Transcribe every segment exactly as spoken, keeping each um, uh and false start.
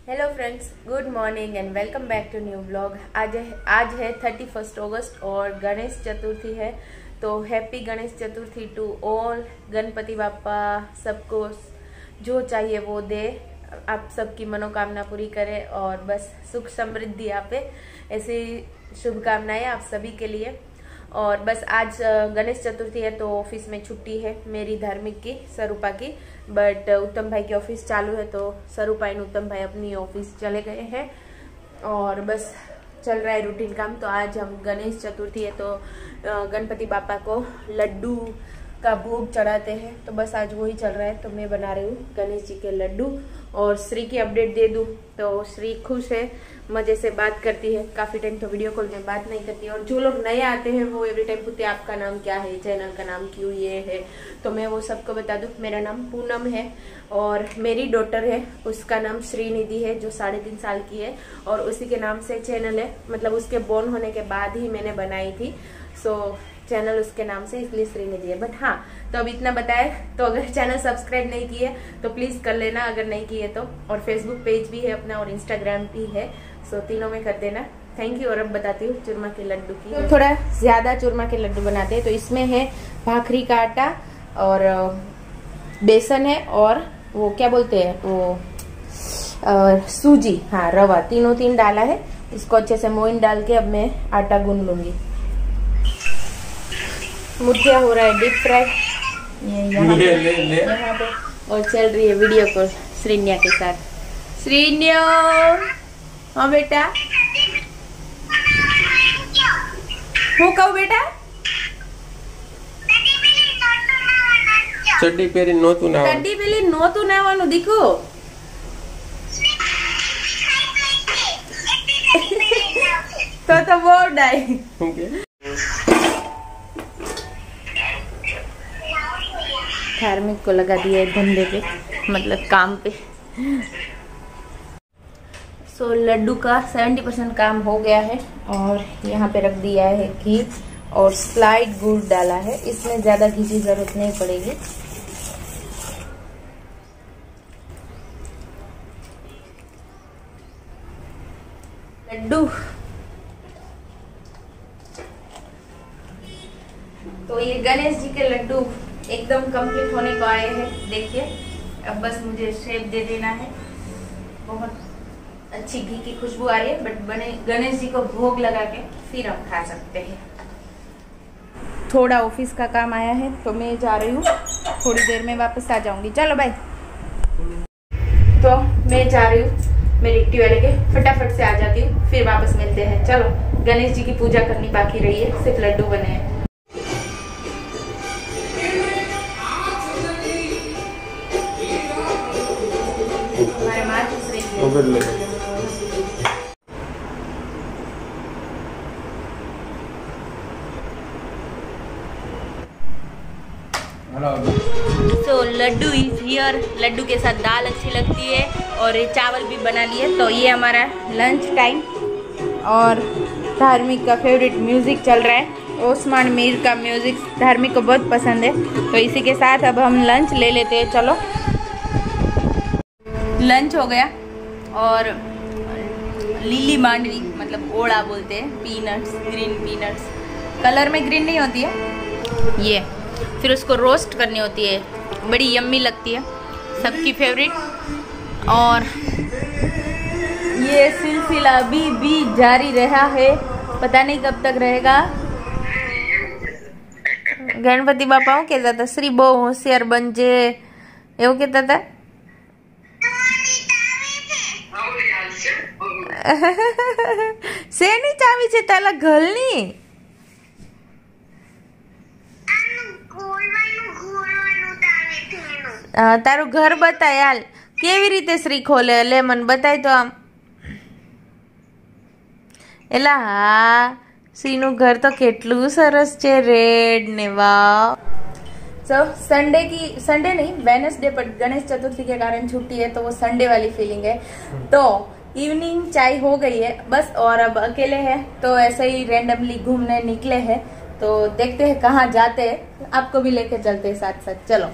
Hello friends, good morning and welcome back to new vlog. आज है आज है थर्टी फर्स्ट अगस्त और गणेश चतुर्थी है। तो happy Ganesh Chaturthi to all. Ganpati Bappa सबको जो चाहिए वो दे, आप सबकी मनोकामना पूरी करे और बस सुख समृद्धि आपे, ऐसी शुभकामनाएं आप सभी के लिए। और बस आज गणेश चतुर्थी है तो ऑफिस में छुट्टी है मेरी धार्मिक की, स्वरूपा की, बट उत्तम भाई की ऑफिस चालू है तो स्वरूपा एंड उत्तम भाई अपनी ऑफिस चले गए हैं और बस चल रहा है रूटीन काम। तो आज हम गणेश चतुर्थी है तो गणपति बापा को लड्डू का भोग चढ़ाते हैं, तो बस आज वही चल रहा है। तो मैं बना रही हूँ गणेश जी के लड्डू और श्री की अपडेट दे दूँ तो श्री खुश है, मजे से बात करती है। काफी टाइम तो वीडियो कॉल में बात नहीं करती है और जो लोग नए आते हैं वो एवरी टाइम पूछते हैं आपका नाम क्या है, चैनल का नाम क्यों ये है, तो मैं वो सबको बता दूँ। मेरा नाम पूनम है और मेरी डॉटर है, उसका नाम श्रीनिधि है जो साढ़े तीन साल की है और उसी के नाम से चैनल है, मतलब उसके बोर्न होने के बाद ही मैंने बनाई थी, सो चैनल उसके नाम से इसलिए श्रीनिधि है। बट हाँ, तो अब इतना बताए, तो अगर चैनल सब्सक्राइब नहीं किए तो प्लीज कर लेना अगर नहीं किए तो, और फेसबुक पेज भी है अपना और इंस्टाग्राम भी है, सो तीनों में कर देना। Thank you. और अब बताती हूँ चूरमा के लड्डू की। तो थोड़ा ज्यादा चूरमा के लड्डू बनाते हैं, तो इसमें है भाखरी का आटा और बेसन है और वो क्या बोलते हैं वो आ, सूजी, हाँ रवा, तीनों तीन डाला है। इसको अच्छे से मोइन डाल के अब मैं आटा गूंद लूंगी। मुठिया हो रहा है डीप फ्राई ये यहाँ पे, यहाँ पे और चल रही है वीडियो कॉल श्रीन्या के साथ। श्रीन्या, हाँ बेटा, હું કહું બેટા? ચડ્ડી પહેરી નહોતું નાવાનું. ચડ્ડી પહેરી નહોતું નાવાનું દીકુ. તો તો બહુ ડાય. धार्मिक को लगा दिया है धंधे पे, मतलब काम पे। सो so, लड्डू का सत्तर परसेंट काम हो गया है और यहाँ पे रख दिया है घी और स्लाइड गुड़ डाला है। इसमें ज्यादा घी की जरूरत नहीं पड़ेगी। लड्डू तो ये गणेश जी के लड्डू एकदम कंप्लीट होने को आए हैं, देखिए। अब बस मुझे शेप दे देना है। बहुत अच्छी घी की खुशबू आ रही है, बट बने गणेश जी को भोग लगा के फिर हम खा सकते हैं। थोड़ा ऑफिस का काम आया है तो मैं जा रही हूँ, थोड़ी देर में वापस आ जाऊंगी। चलो बाय। तो मैं जा रही हूँ मेरी एक्टिवा लेके, फटाफट से आ जाती हूँ, फिर वापस मिलते हैं। चलो, गणेश जी की पूजा करनी बाकी रही है, सिर्फ लड्डू बने हैं। So laddoo is here. लड्डू के साथ दाल अच्छी लगती है और चावल भी बना लिए। तो ये हमारा लंच टाइम और धार्मिक का फेवरेट म्यूजिक चल रहा है। ओस्मान मीर का म्यूजिक धार्मिक को बहुत पसंद है, तो इसी के साथ अब हम लंच ले लेते हैं। चलो, लंच हो गया और लीली मांडवी, मतलब ओड़ा बोलते हैं, पीनट्स, ग्रीन पीनट्स, कलर में ग्रीन नहीं होती है ये, फिर उसको रोस्ट करनी होती है, बड़ी यम्मी लगती है, सबकी फेवरेट। और ये सिलसिला अभी भी जारी रहा है, पता नहीं कब तक रहेगा। गणपति बापा कहता था श्री बो होशियार बनजे, એવું कहता था। શેની ચાવી છે તાલા ઘરની? તારું ઘર બતાય હાલ, કેવી રીતે શ્રી ખોલે? લે મને બતાય તો આમ। એલા હા, શ્રીનું ઘર તો કેટલું સરસ છે, રેડ ને વાવ। सो संडे की, संडे नहीं वेडनेसडे, पर गणेश चतुर्थी के कारण छुट्टी है तो वो संडे वाली फीलिंग है। तो इवनिंग चाय हो गई है बस, और अब अकेले हैं तो ऐसे ही रैंडमली घूमने निकले हैं। तो देखते हैं कहाँ जाते हैं, आपको भी लेके चलते हैं साथ साथ। चलो।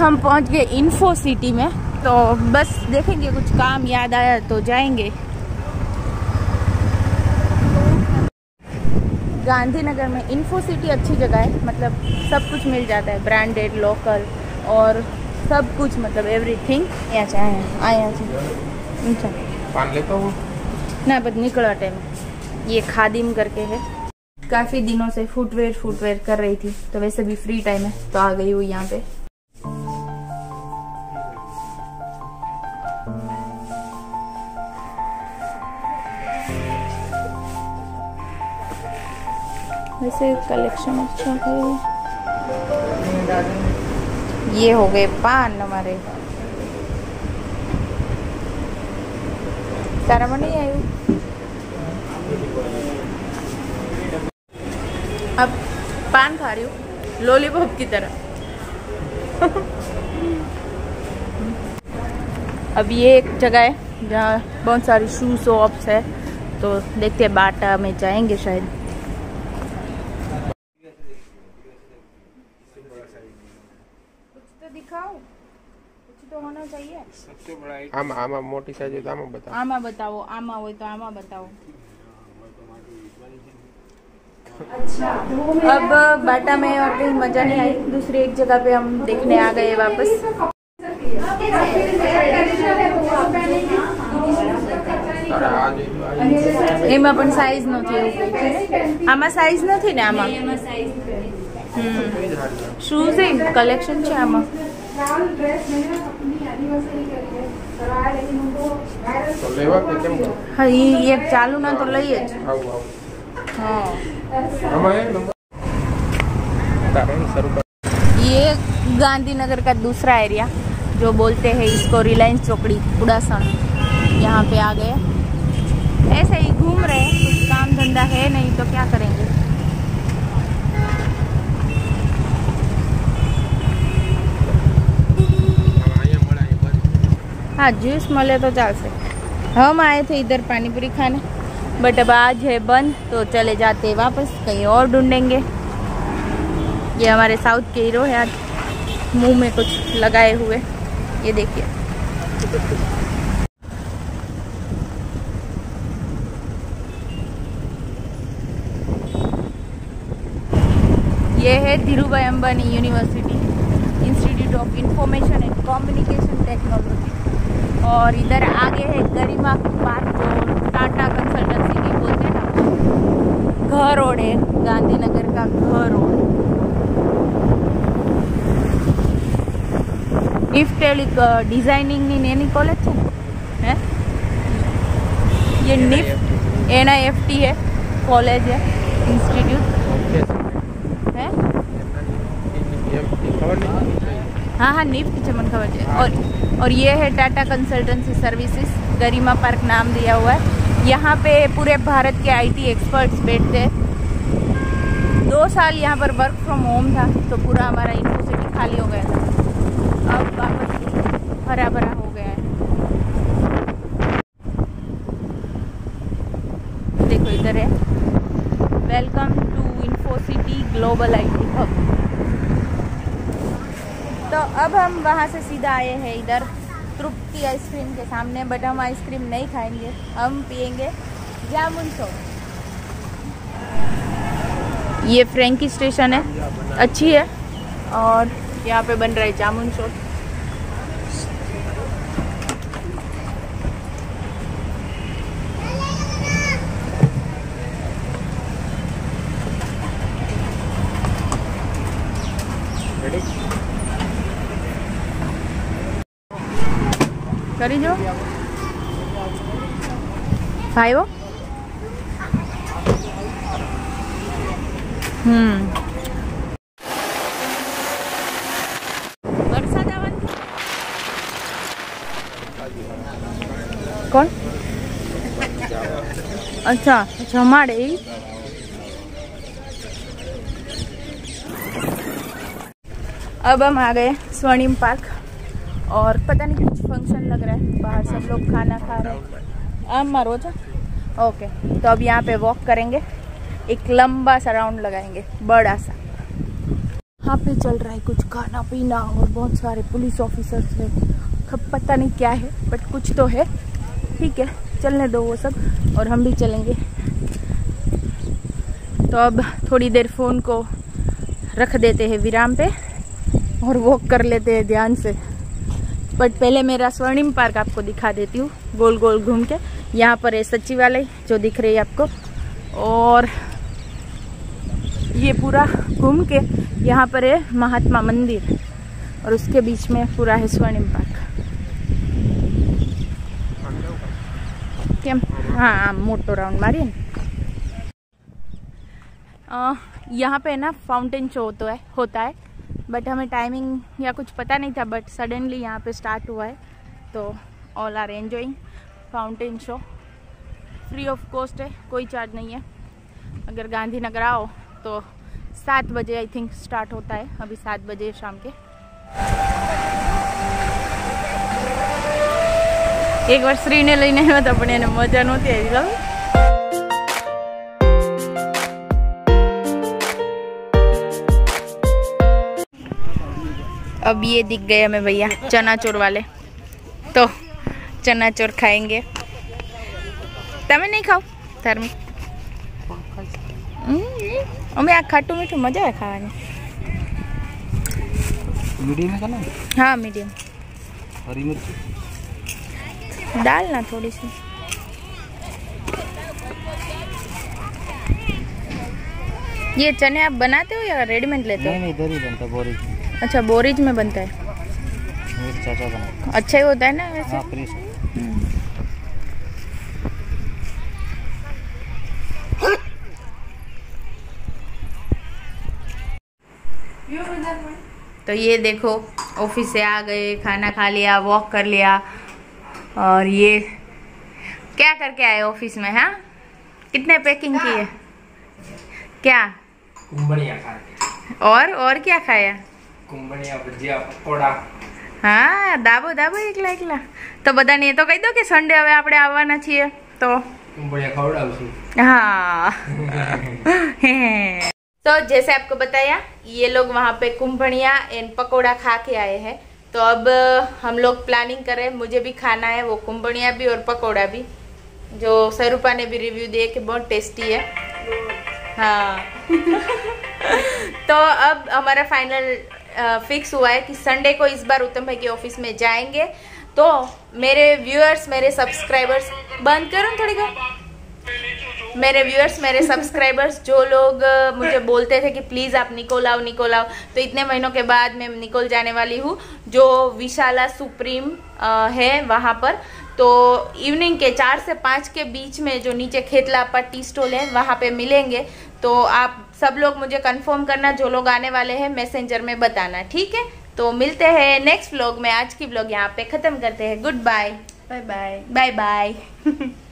हम पहुंच गए इन्फो सिटी में, तो बस देखेंगे कुछ काम याद आया तो जाएंगे। गांधीनगर में इन्फो सिटी अच्छी जगह है, मतलब सब कुछ मिल जाता है, ब्रांडेड, लोकल और सब कुछ, मतलब एवरीथिंग यहाँ से आए आए अच्छा पान लेता हूँ ना, बस निकला टाइम। ये खादिम करके है, काफ़ी दिनों से फुटवेयर फुटवेयर कर रही थी, तो वैसे भी फ्री टाइम है तो आ गई हूँ यहाँ पे। वैसे कलेक्शन अच्छा है। ये हो गए पान हमारे, तारा में नहीं आई। अब पान खा रही हूँ लॉलीपॉप की तरह। अब ये एक जगह है जहाँ बहुत सारी शू शॉप्स है, तो देखते हैं बाटा में जाएंगे शायद। कुछ तो दिखाओ, कुछ तो होना चाहिए। सबसे बड़ा आमा आमा मोटी साइज है तो आमा बताओ। आमा बताओ, आमा हो तो आमा बताओ। अच्छा, अब बाटा में और कहीं मजा नहीं आई, दूसरी एक जगह पे हम देखने आ गए वापस। एम अपन साइज नहीं, आमा साइज नहीं ने, आमा शूज है कलेक्शन છે આમાં। તો લેવા કે કેમ? હા, ઈ એક ચાલુ ના તો લઈએ જ। આવ આવ हाँ, આમાં એ નંબર તારે શરૂ कर। ये गांधीनगर का दूसरा एरिया जो बोलते हैं इसको रिलायंस चौकड़ी कुड़ासन, यहाँ पे आ गए। ऐसे ही घूम रहे हैं, कुछ काम धंधा है नहीं तो क्या करेंगे। हाँ, जूस मले तो चल से। हम आए थे इधर पानी पूरी खाने, बट अब आज है बंद, तो चले जाते वापस, कहीं और ढूंढेंगे। ये हमारे साउथ के हीरो है, आज मुंह में कुछ लगाए हुए, ये देखिए। ये है Dhirubhai Ambani university, institute of information and communication technology. और इधर आगे है गरिमा पार्क, जो टाटा कंसल्टेंसी भी बोलते हैं ना। घर रोड है, गांधीनगर का घर रोड। निफ्ट डिजाइनिंग नी नेनी कॉलेज है, ये NIFT N I F T है कॉलेज है, इंस्टीट्यूट है। हाँ हाँ, निफ्ट चमन खबर है। और और ये है Tata consultancy services, Garima park नाम दिया हुआ है। यहाँ पे पूरे भारत के आईटी एक्सपर्ट्स बैठते हैं। दो साल यहाँ पर वर्क फ्रॉम होम था, तो पूरा हमारा यूनिवर्सिटी खाली हो गया था, अब वापस हरा भरा हो गया है। देखो इधर है, welcome to info city global IT hub. तो अब हम वहाँ से सीधा आए हैं इधर तृप्ति आइसक्रीम के सामने, बट हम आइसक्रीम नहीं खाएंगे, हम पियेंगे जामुन शॉट। ये फ्रैंकी स्टेशन है, अच्छी है, और यहाँ पे बन रहा है जामुन शॉट। करी जो भाई वो हम्म वरसाद आवन कौन? अच्छा अच्छा, हमारे अब हम आ गए स्वर्णिम पार्क, और पता नहीं कुछ फंक्शन लग रहा है, बाहर सब लोग खाना खा रहे हैं। आम मारो जा, ओके। तो अब यहाँ पे वॉक करेंगे, एक लंबा सा राउंड लगाएंगे, बड़ा सा। यहाँ पे चल रहा है कुछ खाना पीना और बहुत सारे पुलिस ऑफिसर्स हैं। अब पता नहीं क्या है बट कुछ तो है। ठीक है, चलने दो वो सब और हम भी चलेंगे। तो अब थोड़ी देर फ़ोन को रख देते हैं विराम पे और वॉक कर लेते हैं ध्यान से। बट पहले मेरा स्वर्णिम पार्क आपको दिखा देती हूँ गोल गोल घूम के। यहाँ पर है सचिवालय जो दिख रही है आपको, और ये पूरा घूम के यहाँ पर है महात्मा मंदिर और उसके बीच में पूरा है स्वर्णिम पार्क। हाँ, मोटो राउंड मारिए। यहाँ पे ना फाउंटेन शो तो है होता है बट हमें टाइमिंग या कुछ पता नहीं था, बट सडनली यहाँ पे स्टार्ट हुआ है। तो all are enjoying fountain show. Free of cost है, कोई चार्ज नहीं है। अगर गांधीनगर आओ तो सात बजे आई थिंक स्टार्ट होता है। अभी सात बजे शाम के। एक बार श्री ने लईने આવ્યો તો પણ એને મજા નહોતી આવી। अब ये दिख गए हमें भैया चनाचोर वाले, तो चनाचोर खाएंगे। तमे नहीं खाओ धर्मी? અમે આ ખાટું મીઠું મજા આવે ખાવાની। मीडियम है ना? हाँ मीडियम। हरी मिर्च डाल ना थोड़ी सी। ये चने आप बनाते हो या रेडीमेड लेते हो? नहीं नहीं, इधर ही बनता है बोरीज में। अच्छा, बोरीज में बनता है। मेरे चाचा बनाते। अच्छा ही होता है ना वैसे। हाँ, फ्रेश। तो ये देखो ऑफिस से आ गए, खाना खा लिया, वॉक कर लिया, और ये क्या करके आए ऑफिस में? हाँ, कितने पैकिंग की है? क्या कुंबड़िया खाए। और और क्या खाया? कुंबड़िया, भजिया, पकोड़ा। हाँ, दाबो दाबो एकला एकला। तो बता नहीं तो कही दो कि संडे हवे आपणे आववाना छीए तो कुंबड़िया खवડાવશું। हाँ। तो जैसे आपको बताया, ये लोग वहाँ पे कुंभनिया एंड पकोड़ा खा के आए हैं। तो अब हम लोग प्लानिंग कर रहे हैं, मुझे भी खाना है वो कुंभनिया भी और पकोड़ा भी, जो स्वरूपा ने भी रिव्यू दिए कि बहुत टेस्टी है। हाँ। तो अब हमारा फाइनल फिक्स हुआ है कि संडे को इस बार उत्तम भाई के ऑफिस में जाएंगे। तो मेरे व्यूअर्स, मेरे सब्सक्राइबर्स, बंद करो थोड़ी को, मेरे व्यूअर्स, मेरे सब्सक्राइबर्स जो लोग मुझे बोलते थे कि प्लीज़ आप निकोल आओ निकोल आओ, तो इतने महीनों के बाद मैं निकोल जाने वाली हूँ, जो विशाला सुप्रीम है वहाँ पर। तो इवनिंग के चार से पाँच के बीच में जो नीचे खेतलापा टी स्टॉल है वहाँ पे मिलेंगे। तो आप सब लोग मुझे कंफर्म करना, जो लोग आने वाले हैं मैसेंजर में बताना, ठीक है? तो मिलते हैं नेक्स्ट व्लॉग में। आज की व्लॉग यहाँ पे ख़त्म करते हैं। Good bye, bye bye, bye bye.